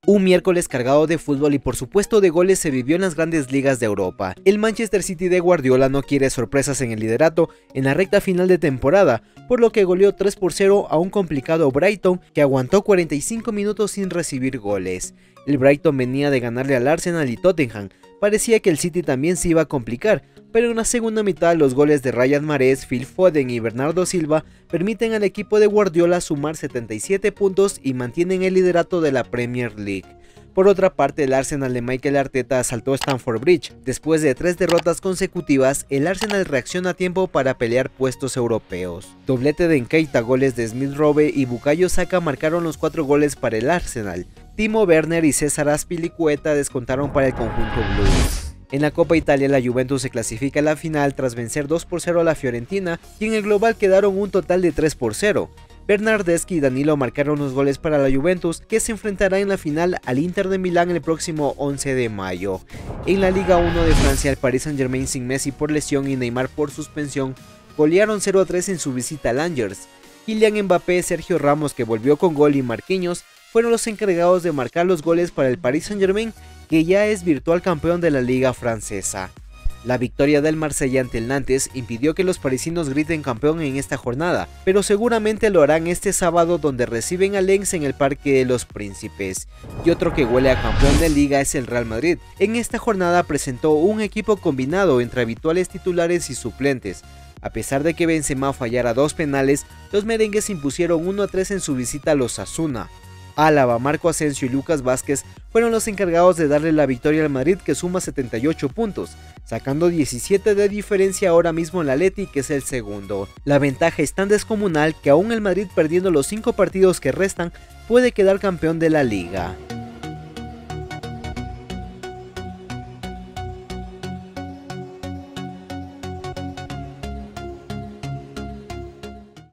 Un miércoles cargado de fútbol y por supuesto de goles se vivió en las grandes ligas de Europa. El Manchester City de Guardiola no quiere sorpresas en el liderato en la recta final de temporada, por lo que goleó 3-0 a un complicado Brighton que aguantó 45 minutos sin recibir goles. El Brighton venía de ganarle al Arsenal y Tottenham. Parecía que el City también se iba a complicar, pero en la segunda mitad los goles de Riyad Mahrez, Phil Foden y Bernardo Silva permiten al equipo de Guardiola sumar 77 puntos y mantienen el liderato de la Premier League. Por otra parte, el Arsenal de Mikel Arteta asaltó Stamford Bridge. Después de 3 derrotas consecutivas, el Arsenal reacciona a tiempo para pelear puestos europeos. Doblete de Keita, goles de Smith Rowe y Bukayo Saka marcaron los 4 goles para el Arsenal. Timo Werner y César Azpilicueta descontaron para el conjunto blues. En la Copa Italia, la Juventus se clasifica a la final tras vencer 2-0 a la Fiorentina y en el global quedaron un total de 3-0. Bernardeschi y Danilo marcaron los goles para la Juventus, que se enfrentará en la final al Inter de Milán el próximo 11 de mayo. En la Liga 1 de Francia, el Paris Saint-Germain sin Messi por lesión y Neymar por suspensión golearon 0-3 en su visita al Angers. Kylian Mbappé, Sergio Ramos, que volvió con gol, y Marquinhos fueron los encargados de marcar los goles para el Paris Saint-Germain, que ya es virtual campeón de la Liga francesa. La victoria del Marsella ante el Nantes impidió que los parisinos griten campeón en esta jornada, pero seguramente lo harán este sábado, donde reciben a Lens en el Parque de los Príncipes. Y otro que huele a campeón de liga es el Real Madrid. En esta jornada presentó un equipo combinado entre habituales titulares y suplentes. A pesar de que Benzema fallara 2 penales, los merengues impusieron 1-3 en su visita a los Osasuna. Álava, Marco Asensio y Lucas Vázquez fueron los encargados de darle la victoria al Madrid, que suma 78 puntos, sacando 17 de diferencia ahora mismo en la Atleti, que es el segundo. La ventaja es tan descomunal que aún el Madrid, perdiendo los 5 partidos que restan, puede quedar campeón de la liga.